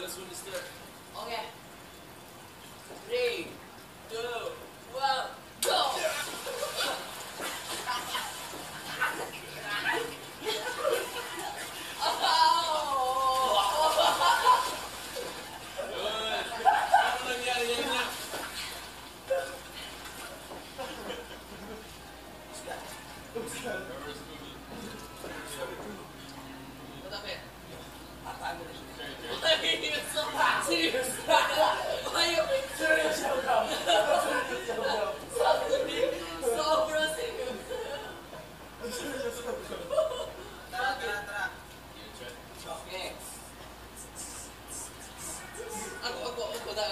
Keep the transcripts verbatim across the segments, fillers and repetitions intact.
Okay. Three, two, one, go! Serious? Why you being serious? Sobrang serious. Okay. Ako, ako, ako na.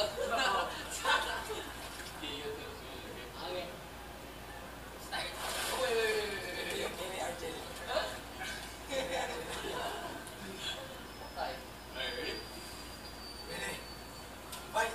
Okay. Start. Wait, wait, wait, wait, wait. Kimi Archel. Huh? Okay. Fight!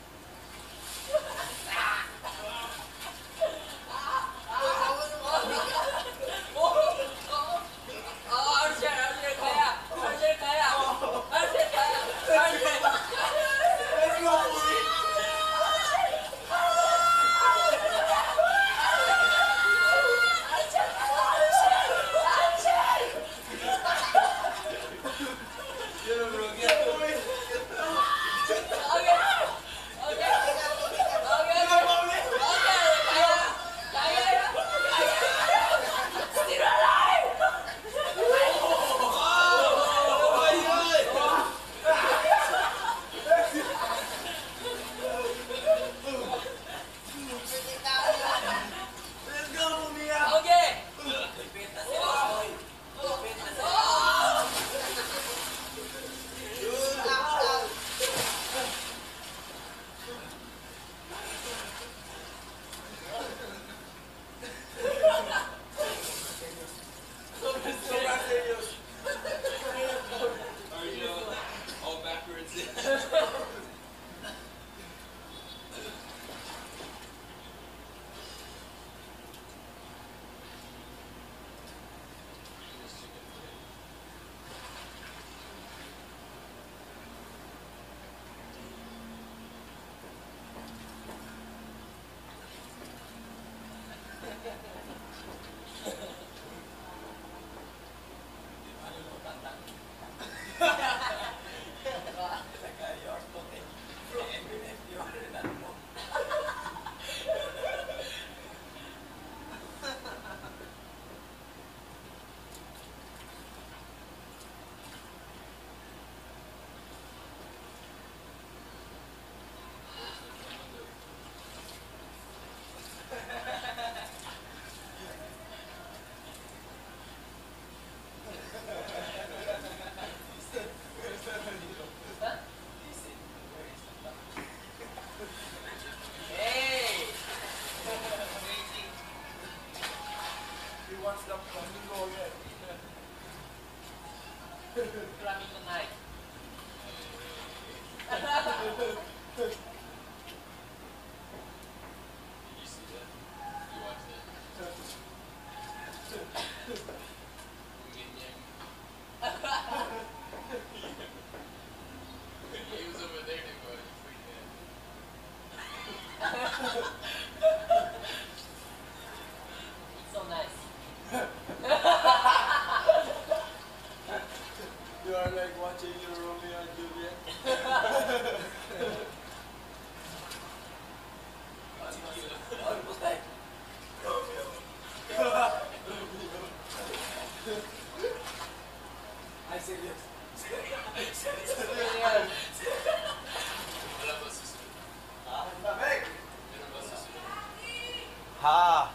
Ha!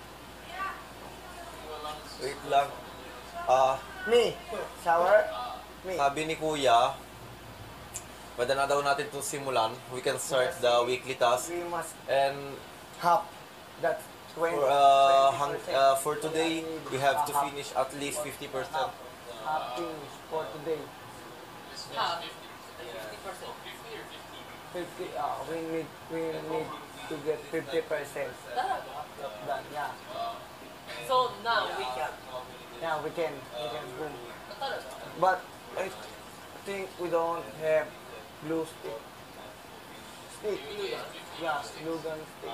Wait lang. Ah, Me, shower. Me. sabi ni Kuya, pwede na daw natin itong simulan. We can start the weekly task. We must And half. That's twenty. for, uh, hang, twenty uh, percent. for today, we have to finish at least fifty percent. Half finish for today. Half. fifty percent. Fifty. Uh, we need we need to get fifty percent done. Yeah. So now we can. Yeah, we can we can boom. Talaga? But I think we don't have Glue stick. Stick. Yeah, glue gun stick.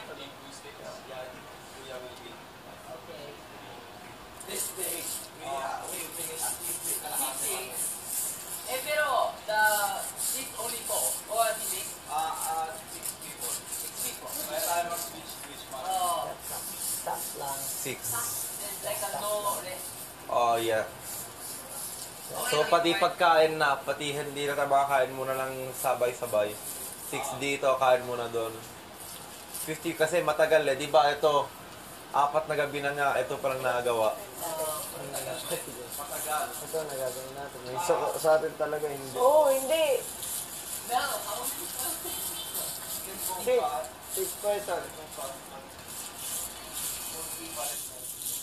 Okay. This day, we, uh, we finish this kalahati. Eh, pero, the seat only four, or the six? Uh, uh, six people. Six people. Kaya tayo mag-switch, switch pa. Oh. Stop lang. Six. There's like a no rest. Oh, yeah. So, pati pagkain na, pati hindi na tayo makakain muna lang sabay-sabay. Six dito, kain muna doon. Fifty kasi matagal eh. Di ba ito, apat na gabi na nga, ito palang nagawa. Matagal. Ito nagagawin natin. May sa, sa atin talaga hindi. Oh, hindi. No, how Six. Six person.